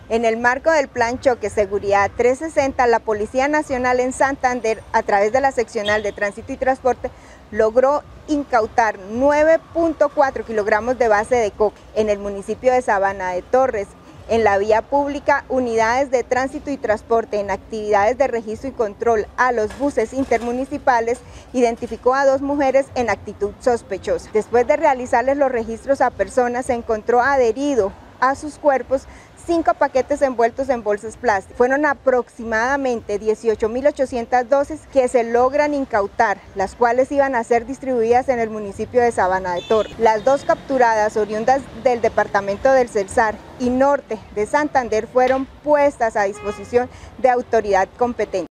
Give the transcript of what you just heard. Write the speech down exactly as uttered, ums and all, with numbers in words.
En el marco del Plan Choque Seguridad trescientos sesenta, la Policía Nacional en Santander, a través de la Seccional de Tránsito y Transporte, logró incautar nueve punto cuatro kilogramos de base de coca en el municipio de Sabana de Torres. En la vía pública, unidades de tránsito y transporte en actividades de registro y control a los buses intermunicipales identificó a dos mujeres en actitud sospechosa. Después de realizarles los registros a personas, se encontró adherido a sus cuerpos cinco paquetes envueltos en bolsas plásticas. Fueron aproximadamente dieciocho mil ochocientas dosis que se logran incautar, las cuales iban a ser distribuidas en el municipio de Sabana de Torres. Las dos capturadas, oriundas del departamento del Cesar y norte de Santander, fueron puestas a disposición de autoridad competente.